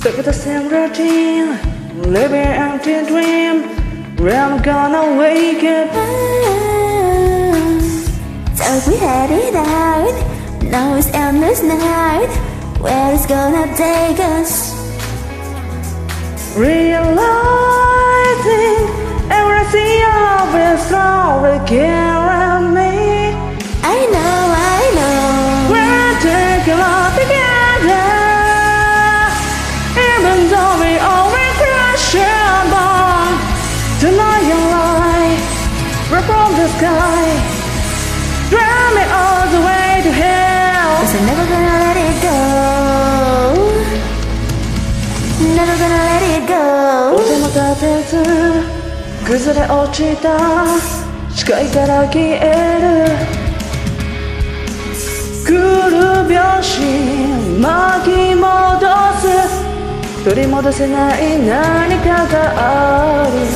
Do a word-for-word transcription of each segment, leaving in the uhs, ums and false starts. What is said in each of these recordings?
Stuck with the same routine, living empty dream, where I'm gonna wake up. So we had it out, now it's endless night, where it's gonna take us. Realizing everything always wrong again me. I know, I know, we're taking all together. Even though we always crash and burn, tonight you lie, we're from the sky, drive me all the way to hell. 'Cause I'm never gonna let it go, never gonna let it go. とても立てず崩れ落ちた視界から消えるくる拍子巻き戻す取り戻せない何かがある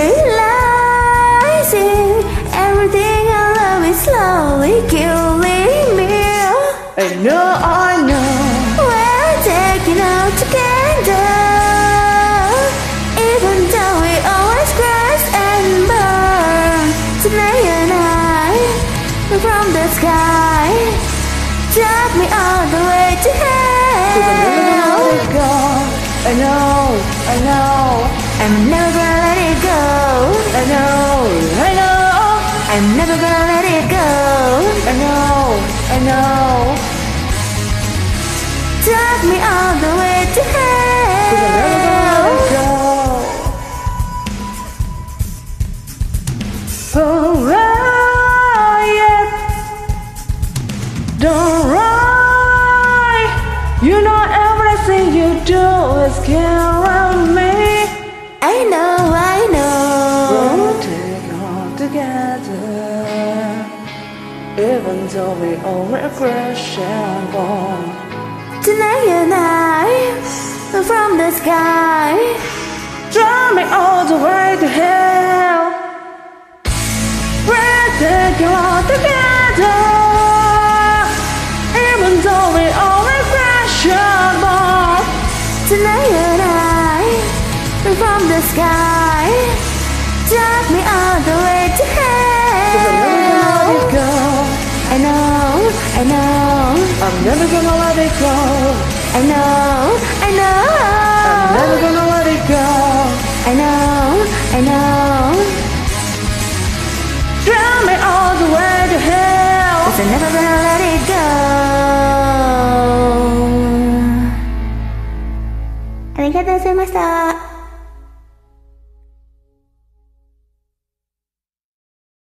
Realizing everything I love is slowly killing me. I know, I know, we're taking out together, even though we always crash and burn. Tonight and I, from the sky, drag me all the way to hell. 'Cause I'm never gonna let it go. I know, I know, I'm never gonna let it go. I know, I know, I'm never gonna let it go. I know, I know. Drag me all the way to 'Cause I'm never gonna let it hell. go. Alright, yeah. Don't worry, you know everything you do is killing me. I know, I know, We'll take it all together, even though we always crash and burn. tonight and I, from the sky, Drive me all the way to hell. We're taking all together, even though we always crash and burn. tonight and I, from the sky, drag me all the way to 'Cause I'm never gonna let it hell. go. I know, I know, I'm never gonna let it go. I know, I know, I'm never gonna let it go. I know, I know, Drive me all the way to hell. 'cause I'm never gonna let it go. ありがとうございました。